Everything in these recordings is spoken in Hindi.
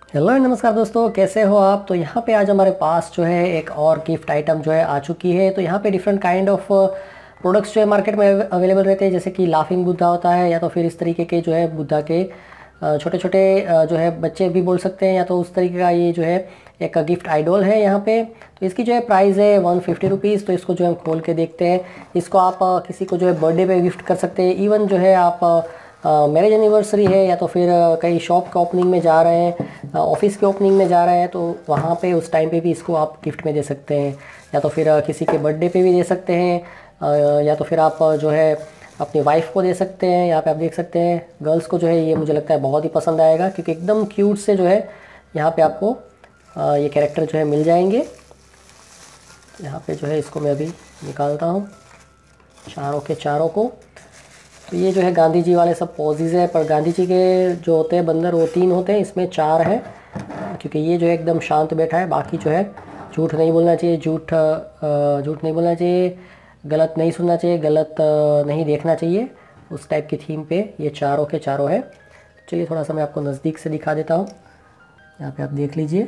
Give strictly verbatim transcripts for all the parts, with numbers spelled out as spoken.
हेलो नमस्कार दोस्तों, कैसे हो आप। तो यहाँ पे आज हमारे पास जो है एक और गिफ्ट आइटम जो है आ चुकी है। तो यहाँ पे डिफरेंट काइंड ऑफ प्रोडक्ट्स जो है मार्केट में अवेलेबल रहते हैं, जैसे कि लाफिंग बुद्धा होता है, या तो फिर इस तरीके के जो है बुद्धा के छोटे छोटे जो है बच्चे भी बोल सकते हैं, या तो उस तरीके का ये जो है एक गिफ्ट आइडोल है यहाँ पे। तो इसकी जो है प्राइस है वन फिफ्टी रुपीज़। तो इसको जो हम खोल के देखते हैं। इसको आप अ, किसी को जो है बर्थडे पे गिफ्ट कर सकते हैं। इवन जो है आप मैरिज एनिवर्सरी है, या तो फिर अ, कहीं शॉप के ओपनिंग में जा रहे हैं, ऑफिस के ओपनिंग में जा रहे हैं, तो वहाँ पे उस टाइम पे भी इसको आप गिफ्ट में दे सकते हैं। या तो फिर अ, किसी के बर्थडे पे भी दे सकते हैं, अ, या तो फिर आप अ, जो है अपनी वाइफ को दे सकते हैं। यहाँ पे आप देख सकते हैं गर्ल्स को जो है ये मुझे लगता है बहुत ही पसंद आएगा, क्योंकि एकदम क्यूट से जो है यहाँ पे आपको अ, ये कैरेक्टर जो है मिल जाएंगे। यहाँ पे जो है इसको मैं अभी निकालता हूँ चारों के चारों को। तो ये जो है गांधी जी वाले सब पोजेज है, पर गांधी जी के जो होते हैं बंदर वो तीन होते हैं, इसमें चार हैं, क्योंकि ये जो है एकदम शांत बैठा है। बाकी जो है झूठ नहीं बोलना चाहिए, झूठ अ, झूठ नहीं बोलना चाहिए, गलत नहीं सुनना चाहिए, गलत अ, नहीं देखना चाहिए, उस टाइप की थीम पे ये चारों के चारों है। चलिए थोड़ा सा मैं आपको नज़दीक से दिखा देता हूँ। यहाँ पे आप देख लीजिए,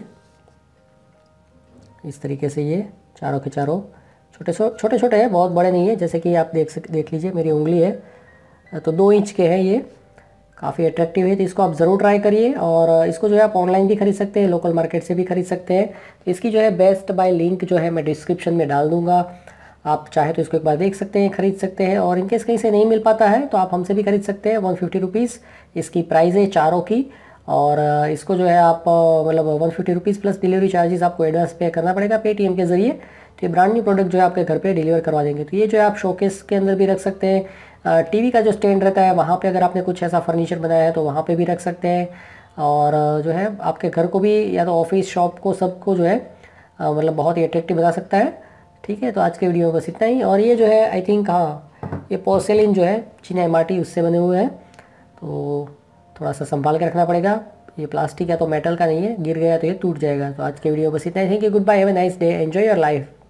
इस तरीके से ये चारों के चारों छोटे छोटे छोटे हैं, बहुत बड़े नहीं है। जैसे कि आप देख सक देख लीजिए मेरी उंगली है, तो दो इंच के हैं ये, काफ़ी अट्रैक्टिव है। तो इसको आप ज़रूर ट्राई करिए। और इसको जो है आप ऑनलाइन भी खरीद सकते हैं, लोकल मार्केट से भी खरीद सकते हैं। तो इसकी जो है बेस्ट बाय लिंक जो है मैं डिस्क्रिप्शन में डाल दूंगा, आप चाहे तो इसको एक बार देख सकते हैं, खरीद सकते हैं। और इनकेस कहीं से नहीं मिल पाता है तो आप हमसे भी खरीद सकते हैं। वन फिफ्टी रुपीज़ इसकी प्राइस है चारों की। और अ, इसको जो है आप अ, मतलब one fifty rupees plus delivery charges आपको एडवांस पे करना पड़ेगा पेटीएम के ज़रिए। तो ये ब्रांड न्यू प्रोडक्ट जो है आपके घर पे डिलीवर करवा देंगे। तो ये जो है आप शोकेस के अंदर भी रख सकते हैं, टीवी का जो स्टैंड रहता है वहाँ पे अगर आपने कुछ ऐसा फर्नीचर बनाया है तो वहाँ पे भी रख सकते हैं। और अ, जो है आपके घर को भी, या तो ऑफिस शॉप को, सबको जो है अ, मतलब बहुत ही अट्रैक्टिव बना सकता है। ठीक है, तो आज के वीडियो में बस इतना ही। और ये जो है आई थिंक, हाँ, ये पोर्सेलिन जो है चीना माटी उससे बने हुए हैं, तो थोड़ा सा संभाल के रखना पड़ेगा। ये प्लास्टिक या तो मेटल का नहीं है, गिर गया तो ये टूट जाएगा। तो आज के वीडियो बस इतना ही। Thank you, good bye, have a nice day, enjoy your life.